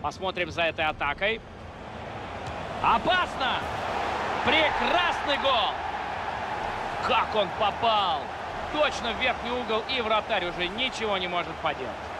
Посмотрим за этой атакой. Опасно! Прекрасный гол! Как он попал! Точно в верхний угол, и вратарь уже ничего не может поделать.